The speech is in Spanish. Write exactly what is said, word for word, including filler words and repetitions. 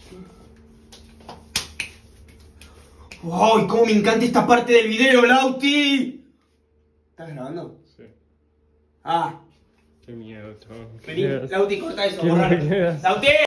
¡Ay, cómo me encanta esta parte del video, Lauti! ¿Estás grabando? Sí. Ah. Qué miedo, chaval. Vení, Lauti, corta eso, ¿Qué borrar. me queda? ¡Lauti!